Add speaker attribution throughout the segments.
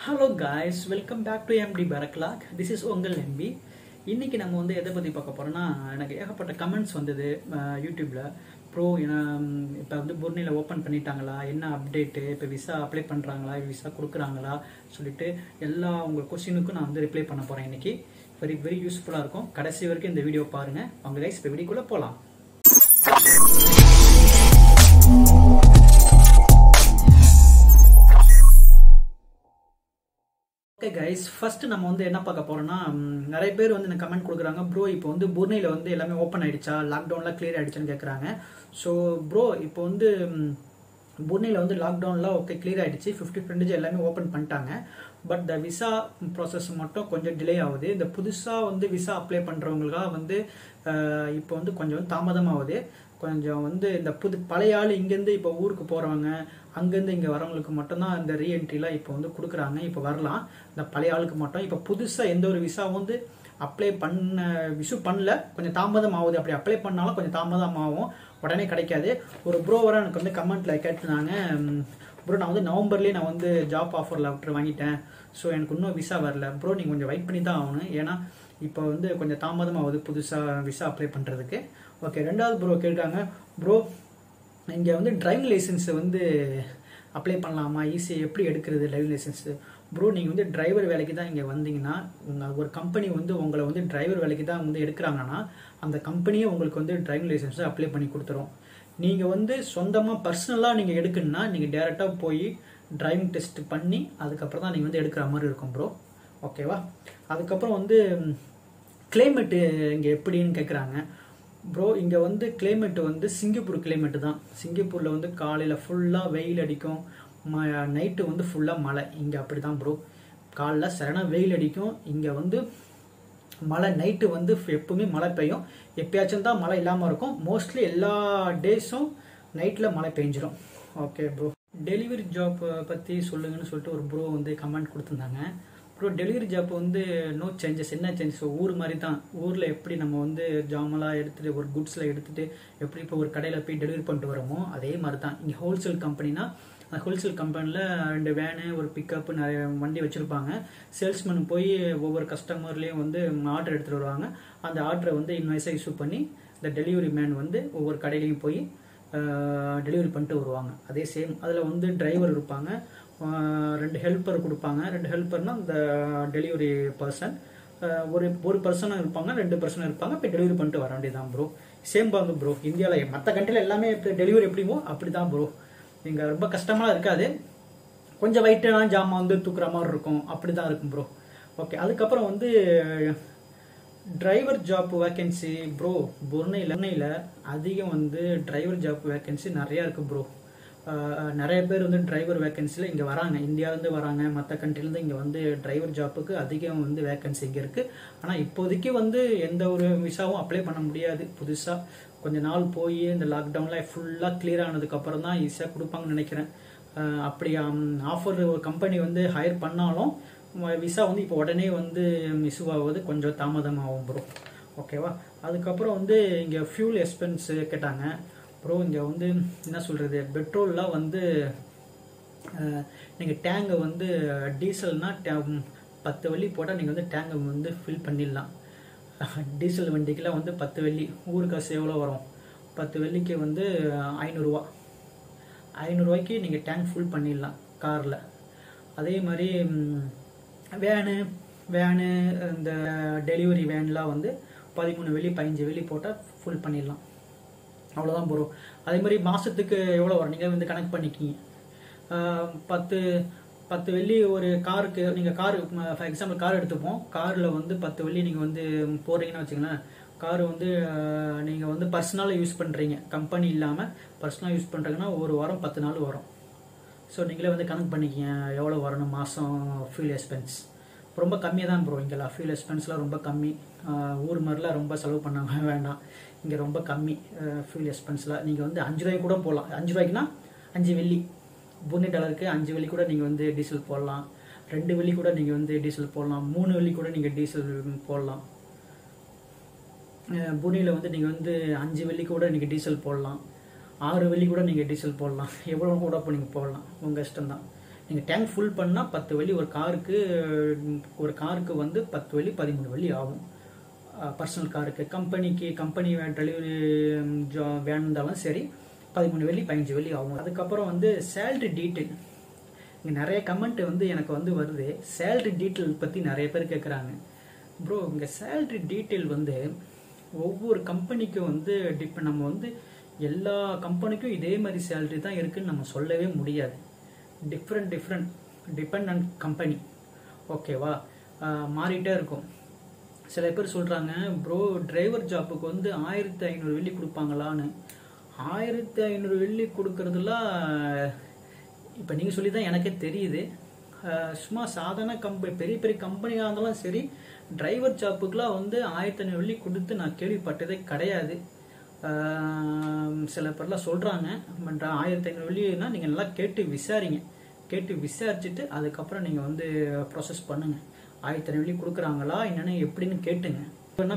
Speaker 1: Hello guys, welcome back to MD Barak. This is உங்கள் MB. இன்னைக்கு நம்ம வந்து எதை பத்தி பார்க்க போறோம்னா எனக்கு ஏகப்பட்ட கமெண்ட்ஸ் வந்தது யூடியூப்ல. ப்ரோ இப்போ வந்து புர்னில ஓபன் பண்ணிட்டாங்களா, என்ன அப்டேட், இப்போ விசா அப்ளை பண்றாங்களா, விசா கொடுக்குறாங்களா சொல்லிட்டு எல்லா உங்க क्वेश्चनக்கும் நான் வந்து ரிப்ளை பண்ண போறேன் இன்னைக்கு. வெரி வெரி யூஸ்ஃபுல்லா இருக்கும். கடைசி வரைக்கும் இந்த வீடியோ பாருங்க. வாங்க गाइस, இப்போ வீடியோக்குள்ள போலாம். Okay guys, first நம்ம வந்து என்ன பார்க்க போறோம்னா நிறைய பேர் வந்து எனக்கு கமெண்ட் கொடுக்குறாங்க, ப்ரோ இப்போ வந்து புர்னில வந்து எல்லாமே ஓப்பன் ஆயிடுச்சா, லாக்டவுன்ல கிளியர் ஆயிடுச்சான்னு கேட்குறாங்க. ஸோ ப்ரோ இப்போ வந்து புர்னில வந்து லாக்டவுன்ல ஓகே கிளியர் ஆயிடுச்சு, 50% எல்லாமே ஓப்பன் பண்ணிட்டாங்க. பட் த விசா ப்ராசஸ் மட்டும் கொஞ்சம் டிலே ஆகுது. இந்த புதுசாக வந்து விசா அப்ளை பண்ணுறவங்களுக்காக வந்து இப்போ வந்து கொஞ்சம் தாமதமாகுது. கொஞ்சம் வந்து இந்த பழைய ஆள் இங்கேருந்து இப்போ ஊருக்கு போகிறவங்க, அங்கேருந்து இங்கே வரவங்களுக்கு மட்டும்தான் இந்த ரீஎன்ட்ரிலாம் இப்போ வந்து கொடுக்குறாங்க. இப்போ வரலாம் இந்த பழைய ஆளுக்கு மட்டும். இப்போ புதுசாக எந்த ஒரு விசா வந்து அப்ளை பண்ணல, கொஞ்சம் தாமதம் ஆகுது. அப்படி அப்ளை பண்ணாலும் கொஞ்சம் தாமதம் ஆகும், உடனே கிடைக்காது. ஒரு ப்ரோவராக எனக்கு வந்து கமெண்ட்ல கேட்டுனாங்க, ப்ரோ நான் வந்து நவம்பர்லேயே நான் வந்து ஜாப் ஆஃபர் லெட்டர் வாங்கிட்டேன், ஸோ எனக்கு இன்னும் விசா வரல. ப்ரோ நீங்கள் கொஞ்சம் வெயிட் பண்ணி தான் ஆகணும், ஏன்னா இப்போ வந்து கொஞ்சம் தாமதமாகுது புதுசாக விசா அப்ளை பண்ணுறதுக்கு. ஓகே, ரெண்டாவது ப்ரோ கேட்குறாங்க, ப்ரோ இங்கே வந்து டிரைவிங் லைசன்ஸ் வந்து அப்ளை பண்ணலாமா, ஈஸியாக எப்படி எடுக்கிறது டிரைவிங் லைசன்ஸு? ப்ரோ நீங்கள் வந்து டிரைவர் வேலைக்கு தான் இங்கே வந்தீங்கன்னா, ஒரு கம்பெனி வந்து உங்களை வந்து டிரைவர் வேலைக்கு தான் வந்து எடுக்கிறாங்கன்னா அந்த கம்பெனியே உங்களுக்கு வந்து டிரைவிங் லைசன்ஸை அப்ளை பண்ணி கொடுத்துரும். நீங்கள் வந்து சொந்தமாக பர்சனலாக நீங்கள் எடுக்கணும்னா நீங்கள் டேரெக்டாக போய் டிரைவிங் டெஸ்ட் பண்ணி அதுக்கப்புறம் தான் நீங்கள் வந்து எடுக்கிற மாதிரி இருக்கும் ப்ரோ. ஓகேவா? அதுக்கப்புறம் வந்து கிளைமேட்டு இங்கே எப்படின்னு கேட்குறாங்க. ப்ரோ இங்கே வந்து கிளைமேட்டு வந்து சிங்கப்பூர் கிளைமேட்டு தான். சிங்கப்பூரில் வந்து காலையில் ஃபுல்லாக வெயில் அடிக்கும், நைட்டு வந்து ஃபுல்லாக மழை. இங்கே அப்படி தான் ப்ரோ, காலைல சரணா வெயில் அடிக்கும், இங்கே வந்து மழை, நைட்டு வந்து எப்பவுமே மழை பெய்யும். எப்பயாச்சும் தான் மழை இல்லாமல் இருக்கும். மோஸ்ட்லி எல்லா டேஸும் நைட்டில் மழை பெஞ்சிடும். ஓகே ப்ரோ, டெலிவரி ஜாப் பற்றி சொல்லுங்கன்னு சொல்லிட்டு ஒரு ப்ரோ வந்து கமெண்ட் கொடுத்துருந்தாங்க. ப்ரோ டெலிவரி ஜாப் வந்து நோ சேஞ்சஸ். என்ன சேஞ்சஸ்? ஊர் மாதிரி தான். ஊரில் எப்படி நம்ம வந்து ஜாமெல்லாம் எடுத்துகிட்டு ஒரு குட்ஸில் எடுத்துகிட்டு எப்படி இப்போ ஒரு கடையில் போய் டெலிவரி பண்ணிட்டு வரோமோ அதே மாதிரி தான். இங்கே ஹோல்சேல் கம்பெனினா அந்த ஹோல்சேல் கம்பெனியில் 2 வேனு ஒரு பிக்கப்பு நிறைய வண்டி வச்சுருப்பாங்க. சேல்ஸ்மேன் போய் ஒவ்வொரு கஸ்டமர்லேயும் வந்து ஆர்டர் எடுத்துகிட்டு வருவாங்க. அந்த ஆர்டரை வந்து இன்வாய்ஸாக இஷ்யூ பண்ணி இந்த டெலிவரி மேன் வந்து ஒவ்வொரு கடையிலையும் போய் டெலிவரி பண்ணிட்டு வருவாங்க. அதே சேம் அதில் வந்து டிரைவர் இருப்பாங்க, 2 ஹெல்ப்பர் கொடுப்பாங்க. 2 ஹெல்ப்பர்னா இந்த டெலிவரி பர்சன், ஒரு பர்சனும் இருப்பாங்க, 2 பர்சனும் இருப்பாங்க. இப்போ டெலிவரி பண்ணிட்டு வர வேண்டியதான் ப்ரோ. சேம் பாங்க ப்ரோ, இந்தியாவில் மற்ற கண்ட்ரியில் எல்லாமே டெலிவரி எப்படிமோ அப்படி தான் ப்ரோ. இங்கே ரொம்ப கஷ்டமாக இருக்காது, கொஞ்சம் வெயிட்டான ஜாமான் வந்து தூக்குற மாதிரி இருக்கும், அப்படி தான் இருக்கும் ப்ரோ. ஓகே, அதுக்கப்புறம் வந்து டிரைவர் ஜாப் வேக்கன்சி ப்ரோ புர்னையில் அதிகம் வந்து டிரைவர் ஜாப் வேக்கன்சி நிறையா இருக்குது ப்ரோ. நிறைய பேர் வந்து டிரைவர் வேக்கன்சியில் இங்கே வராங்க, இந்தியாவிலேருந்து வராங்க, மற்ற கண்ட்ரிலேருந்து இங்கே வந்து டிரைவர் ஜாப்புக்கு அதிகம் வந்து வேக்கன்சி இங்கே இருக்குது. ஆனால் இப்போதைக்கு வந்து எந்த ஒரு விசாவும் அப்ளை பண்ண முடியாது. புதுசாக கொஞ்ச நாள் போய் இந்த லாக்டவுனில் ஃபுல்லாக கிளியர் ஆனதுக்கப்புறம் தான் ஈஸியாக கொடுப்பாங்கன்னு நினைக்கிறேன். அப்படி ஆஃபர் ஒரு கம்பெனி வந்து ஹையர் பண்ணாலும் விசா வந்து இப்போ உடனே வந்து இஷ்யூ ஆகுது, கொஞ்சம் தாமதமாகும் ப்ரோ. ஓகேவா? அதுக்கப்புறம் வந்து இங்கே ஃபியூல் எக்ஸ்பென்ஸ் கேட்டாங்க. ப்ரோ இங்கே வந்து என்ன சொல்கிறது, பெட்ரோல்லாம் வந்து நீங்கள் டேங்கை வந்து டீசல்னா 10 வெள்ளி போட்டால் நீங்கள் வந்து டேங்கை வந்து ஃபில் பண்ணிடலாம். டீசல் வண்டிக்கெலாம் வந்து 10 வெள்ளி, ஊர் காசு எவ்வளோ வரும்? 10 வெள்ளிக்கு வந்து 500 ரூபா. 500 ரூபாய்க்கு நீங்கள் டேங்க் ஃபுல் பண்ணிடலாம் காரில். அதே மாதிரி வேனு இந்த டெலிவரி வேன்லாம் வந்து 13 வெள்ளி 15 வெள்ளி போட்டால் ஃபுல் பண்ணிடலாம். அவ்வளோதான் ப்ரோ. அதே மாதிரி மாதத்துக்கு எவ்வளோ வரும் நீங்கள் வந்து கணக்கு பண்ணிக்கிங்க. 10 வெள்ளி ஒரு காருக்கு, நீங்கள் காரு ஃபார் எக்ஸாம்பிள் கார் எடுத்துப்போம், காரில் வந்து 10 வெள்ளி நீங்கள் வந்து போடுறீங்கன்னு வச்சுங்களேன். கார் வந்து நீங்கள் வந்து பர்சனலாக யூஸ் பண்ணுறீங்க, கம்பெனி இல்லாமல் பர்சனலாக யூஸ் பண்ணுறீங்கன்னா ஒரு வாரம் 10 நாள் வரும். ஸோ நீங்களே வந்து கணக்கு பண்ணிக்கிங்க எவ்வளோ வரணும் மாதம் ஃபியூல் எக்ஸ்பென்ஸ். ரொம்ப கம்மியாக தான் ப்ரோ இங்கெல்லாம் ஃபியூல் எக்ஸ்பென்ஸ்லாம் ரொம்ப கம்மி. ஊர் மாதிரிலாம் ரொம்ப செலவு பண்ண வேண்டாம், இங்கே ரொம்ப கம்மி ஃபியூல் எக்ஸ்பென்ஸ்லாம். நீங்கள் வந்து 5 ரூபாய்க்கு கூட போடலாம். 5 ரூபாய்க்குனா 5 வெள்ளி, புர்னி டாலருக்கு 5 வெள்ளி கூட நீங்கள் வந்து டீசல் போடலாம். 2 வெள்ளி கூட நீங்கள் வந்து டீசல் போடலாம். 3 வெள்ளி கூட நீங்கள் டீசல் போடலாம். புர்னியில் வந்து நீங்கள் வந்து 5 வெள்ளி கூட நீங்கள் டீசல் போடலாம். 6 வெள்ளி கூட நீங்கள் டீசல் போடலாம். எவ்வளோ கூட இப்போ நீங்கள் போடலாம், உங்கள் இஷ்டம் தான். நீங்கள் டேங்க் ஃபுல் பண்ணால் 10 வெள்ளி ஒரு காருக்கு வந்து 10 வெள்ளி 13 வெள்ளி ஆகும். பர்சனல் காருக்கு, கம்பெனி டெலிவரி வேன் இருந்தாலும் சரி 13 வெள்ளி 15 வெள்ளி ஆகும். அதுக்கப்புறம் வந்து சேலரி டீட்டெயில், இங்கே நிறைய கமெண்ட் வந்து எனக்கு வந்து வருது. சேலரி டீட்டெயில் பற்றி நிறைய பேர் கேட்குறாங்க. ப்ரோ இங்கே சேலரி டீட்டெயில் வந்து ஒவ்வொரு கம்பெனிக்கும் வந்து நம்ம வந்து எல்லா கம்பெனிக்கும் இதே மாதிரி சேலரி தான் இருக்குன்னு நம்ம சொல்லவே முடியாது. Different depend on company. ஓகேவா, மாறிட்டே இருக்கும். சில பேர் சொல்கிறாங்க ப்ரோ டிரைவர் ஜாப்புக்கு வந்து 1500 வெள்ளி கொடுப்பாங்களான்னு. 1500 வெள்ளி கொடுக்கறதுலாம் இப்போ நீங்கள் சொல்லி தான் எனக்கே தெரியுது. சும்மா சாதாரண பெரிய பெரிய கம்பெனியாக இருந்தாலும் சரி டிரைவர் ஜாப்புக்கெலாம் வந்து 1500 வெள்ளி கொடுத்து நான் கேள்விப்பட்டதே கிடையாது. சில பேர்லாம் சொல்கிறாங்க. 1500 வெள்ளினா நீங்கள் நல்லா கேட்டு விசாரிச்சுட்டு அதுக்கப்புறம் நீங்கள் வந்து ப்ராசஸ் பண்ணுங்கள். 1500 வெள்ளி கொடுக்குறாங்களா என்னென்னு எப்படின்னு கேட்டுங்க. இல்லைன்னா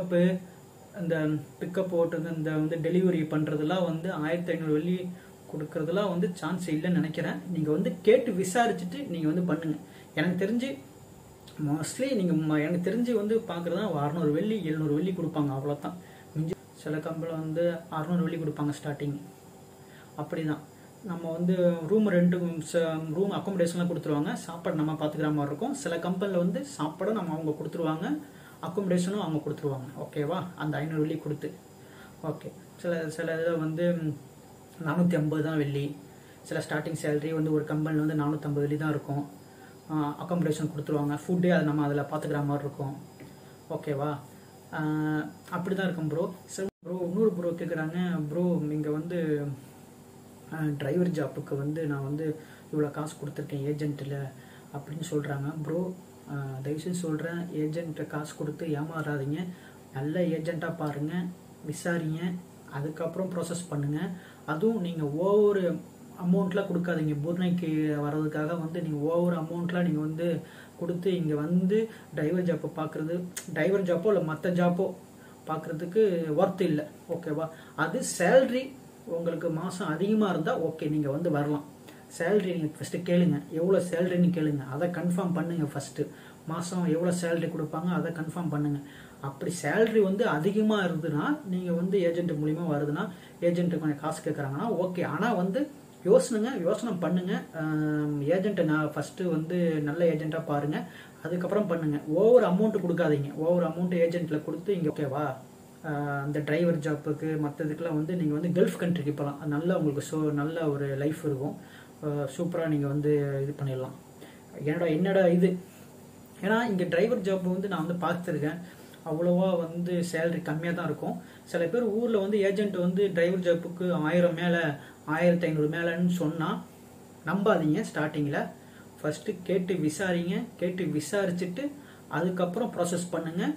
Speaker 1: பிக்கப் ஓட்டுறது இந்த வந்து டெலிவரி பண்ணுறதுலாம் வந்து 1500 வெள்ளி கொடுக்கறதுலாம் வந்து சான்ஸ் இல்லைன்னு நினைக்கிறேன். நீங்கள் வந்து கேட்டு விசாரிச்சுட்டு நீங்கள் வந்து பண்ணுங்கள். எனக்கு தெரிஞ்சு மோஸ்ட்லி எனக்கு தெரிஞ்சு வந்து பார்க்குறதா 600 வெள்ளி 700 வெள்ளி கொடுப்பாங்க, அவ்வளோதான். சில கம்பெனியில் வந்து 600 வெள்ளி கொடுப்பாங்க ஸ்டார்டிங். அப்படி தான் நம்ம வந்து ரூம் அக்காமடேஷன்லாம் கொடுத்துருவாங்க. சாப்பாடு நம்ம பார்த்துக்கிற மாதிரி இருக்கும். சில கம்பெனியில் வந்து சாப்பாடும் அவங்க கொடுத்துருவாங்க, அக்காமடேஷனும் அவங்க கொடுத்துருவாங்க. ஓகேவா, அந்த 500 வெள்ளி கொடுத்து. ஓகே, சில இதில் வந்து 450 தான் வெள்ளி. சில ஸ்டார்டிங் சேலரி வந்து ஒரு கம்பெனியில் வந்து 450 வெள்ளி தான் இருக்கும். அக்காமடேஷன் கொடுத்துருவாங்க. ஃபுட்டே அது நம்ம அதில் பார்த்துக்கிற மாதிரி இருக்கும். ஓகேவா, அப்படி தான் இருக்கும் ப்ரோ. சரி ப்ரோ, இன்னொரு ப்ரோ கேட்குறாங்க, ப்ரோ இங்கே வந்து டிரைவர் ஜாப்புக்கு வந்து நான் வந்து இவ்வளோ காசு கொடுத்துருக்கேன் ஏஜென்ட்டில் அப்படின்னு சொல்கிறாங்க. ப்ரோ தயவுசெய்து சொல்கிறேன், ஏஜென்ட்டை காசு கொடுத்து ஏமாறாதீங்க. நல்ல ஏஜெண்ட்டாக பாருங்கள், விசாரிங்க, அதுக்கப்புறம் ப்ராசஸ் பண்ணுங்கள். அதுவும் நீங்கள் ஒவ்வொரு அமௌண்ட்லாம் கொடுக்காதீங்க. பூர்ணைக்கு வர்றதுக்காக வந்து நீங்கள் ஓவர் அமௌண்ட்லாம் நீங்கள் வந்து கொடுத்து இங்கே வந்து டிரைவர் ஜாப்பை பார்க்குறது, டிரைவர் ஜாப்போ இல்லை மற்ற ஜாப்போ பார்க்குறதுக்கு ஒர்த் இல்லை. ஓகேவா, அது சேல்ரி உங்களுக்கு மாதம் அதிகமாக இருந்தால் ஓகே, நீங்கள் வந்து வரலாம். சேல்ரி நீங்கள் ஃபஸ்ட்டு கேளுங்க, எவ்வளோ சேல்ரின்னு கேளுங்க, அதை கன்ஃபார்ம் பண்ணுங்கள். ஃபஸ்ட்டு மாதம் எவ்வளோ சேல்ரி கொடுப்பாங்க அதை கன்ஃபார்ம் பண்ணுங்கள். அப்படி சேல்ரி வந்து அதிகமாக இருந்ததுன்னா நீங்கள் வந்து ஏஜென்ட் மூலிமா வருதுன்னா ஏஜென்ட்டு கொஞ்சம் காசு கேட்குறாங்கன்னா ஓகே. ஆனால் வந்து யோசனை பண்ணுங்கள். ஏஜென்ட்டை நான் ஃபஸ்ட்டு வந்து நல்ல ஏஜென்ட்டாக பாருங்கள், அதுக்கப்புறம் பண்ணுங்கள். ஓவர் அமௌண்ட்டு கொடுக்காதீங்க. ஓவர் அமௌண்ட்டு ஏஜென்ட்டில் கொடுத்து இங்கே ஓகேவா, அந்த டிரைவர் ஜாப்புக்கு மற்றதுக்கெலாம் வந்து நீங்கள் வந்து கல்ஃப் கண்ட்ரிக்கு போகலாம். நல்லா உங்களுக்கு நல்ல ஒரு லைஃப் இருக்கும். சூப்பராக நீங்கள் வந்து இது பண்ணிடலாம். என்னோட இது ஏன்னா இங்கே டிரைவர் ஜாப் வந்து நான் வந்து பார்த்துருக்கேன், அவ்வளோவா வந்து சேலரி கம்மியாக தான் இருக்கும். சில பேர் ஊரில் வந்து ஏஜென்ட் வந்து டிரைவர் ஜாப்புக்கு 1000 மேலே 1500 மேலேன்னு சொன்னால் நம்பாதீங்க. ஸ்டார்டிங்கில் ஃபஸ்ட்டு கேட்டு விசாரிச்சுட்டு அதுக்கப்புறம் ப்ராசஸ் பண்ணுங்கள்.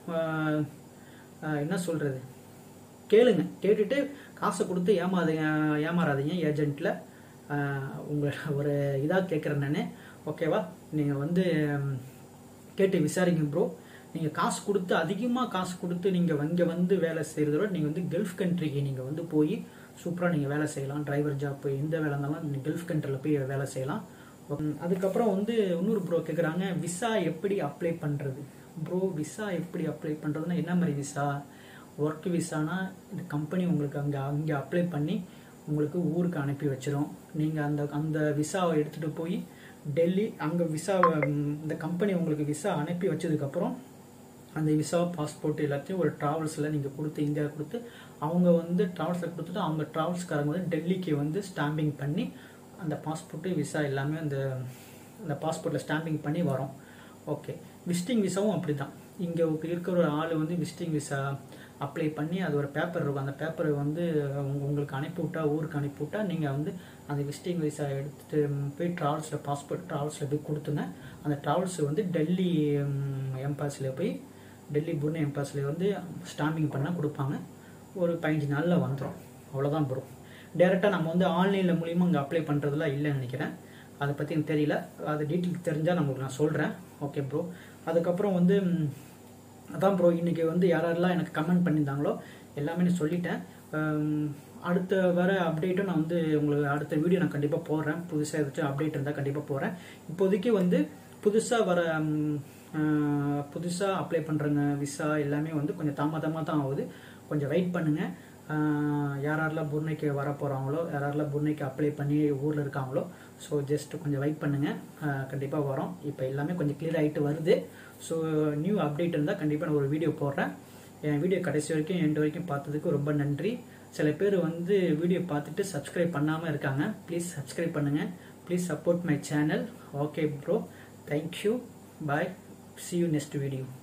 Speaker 1: என்ன சொல்கிறது, கேட்டுட்டு காசை கொடுத்து ஏமாறாதீங்க ஏஜென்ட்டில். உங்களை ஒரு இதாக கேட்குறேன் நான். ஓகேவா, நீங்கள் வந்து கேட்டு விசாரிங்க ப்ரோ. நீங்கள் அதிகமாக காசு கொடுத்து நீங்கள் இங்கே வந்து வேலை செய்கிறத விட நீங்கள் வந்து கல்ஃப் கண்ட்ரிக்கு நீங்கள் வந்து போய் சூப்பராக நீங்கள் வேலை செய்யலாம். டிரைவர் ஜாப் எந்த வேலை இருந்தாலும் நீங்கள் கல்ஃப் கண்ட்ரியில் போய் வேலை செய்யலாம். அதுக்கப்புறம் வந்து இன்னொரு ப்ரோ கேட்குறாங்க, விசா எப்படி அப்ளை பண்ணுறது? ப்ரோ விசா எப்படி அப்ளை பண்ணுறதுன்னா என்ன மாதிரி விசா? ஒர்க் விசானா இந்த கம்பெனி உங்களுக்கு அங்கே அப்ளை பண்ணி உங்களுக்கு ஊருக்கு அனுப்பி வச்சிடும். நீங்கள் அந்த விசாவை எடுத்துகிட்டு போய் டெல்லி அங்கே இந்த கம்பெனி உங்களுக்கு விசா அனுப்பி வச்சதுக்கப்புறம் அந்த விசா பாஸ்போர்ட் எல்லாத்தையும் ஒரு ட்ராவல்ஸில் நீங்கள் கொடுத்து இந்தியாவில் கொடுத்து அவங்க வந்து ட்ராவல்ஸில் கொடுத்துட்டு அவங்க ட்ராவல்ஸ்காரங்க வந்து டெல்லிக்கு வந்து ஸ்டாம்பிங் பண்ணி அந்த பாஸ்போர்ட்டு விசா எல்லாமே அந்த பாஸ்போர்ட்டில் ஸ்டாம்பிங் பண்ணி வரும். ஓகே, விசிட்டிங் விசாவும் அப்படி தான். இங்கே இருக்கிற ஒரு ஆள் வந்து விசிட்டிங் விசா அப்ளை பண்ணி அது ஒரு பேப்பர் இருக்கும். அந்த பேப்பரை வந்து உங்களுக்கு அனுப்பிவிட்டா ஊருக்கு அனுப்பிவிட்டா நீங்கள் வந்து அந்த விசிட்டிங் விசா எடுத்துகிட்டு போய் பாஸ்போர்ட் ட்ராவல்ஸில் போய் கொடுத்துங்க. அந்த ட்ராவல்ஸ் வந்து டெல்லி புர்னே எம்பசியில் வந்து ஸ்டாம்பிங் பண்ணால் கொடுப்பாங்க. ஒரு 15 நாளில் வந்துடும். அவ்வளோதான் ப்ரோ. டேரெக்டாக நம்ம வந்து ஆன்லைனில் மூலிமா இங்கே அப்ளை பண்ணுறதுலாம் இல்லைன்னு நினைக்கிறேன். அதை பற்றி எனக்கு தெரியல. அது டீட்டெயில் தெரிஞ்சால் நம்மளுக்கு நான் சொல்கிறேன். Okay bro. அதுக்கப்புறம் வந்து அதான் ப்ரோ, இன்றைக்கி வந்து யாரெல்லாம் எனக்கு கமெண்ட் பண்ணியிருந்தாங்களோ எல்லாமே நான் சொல்லிட்டேன். அடுத்த வர அப்டேட்டும் நான் வந்து உங்களுக்கு அடுத்த வீடியோ நான் கண்டிப்பாக போடுறேன். புதுசாக ஏதாச்சும் அப்டேட் இருந்தால் கண்டிப்பாக போடுறேன். இப்போதைக்கு வந்து புதுசாக அப்ளை பண்ணுறங்க விசா எல்லாமே வந்து கொஞ்சம் தாமதமாக தான் ஆகுது. கொஞ்சம் வெயிட் பண்ணுங்கள். யாரெல்லாம் புர்னேக்கு வர போகிறாங்களோ, யாரெல்லாம் புர்னேக்கு அப்ளை பண்ணி ஊரில் இருக்காங்களோ, ஸோ ஜஸ்ட் கொஞ்சம் வெயிட் பண்ணுங்கள். கண்டிப்பாக வரோம். இப்போ எல்லாமே கொஞ்சம் கிளியர் ஆகிட்டு வருது. ஸோ நியூ அப்டேட் இருந்தால் கண்டிப்பாக நான் ஒரு வீடியோ போடுறேன். என் வீடியோ கடைசி வரைக்கும் எண்டு வரைக்கும் பார்த்ததுக்கு ரொம்ப நன்றி. சில பேர் வந்து வீடியோ பார்த்துட்டு சப்ஸ்கிரைப் பண்ணாமல் இருக்காங்க. ப்ளீஸ் சப்ஸ்கிரைப் பண்ணுங்கள். Please support my channel. Okay bro, thank you, bye, see you next video.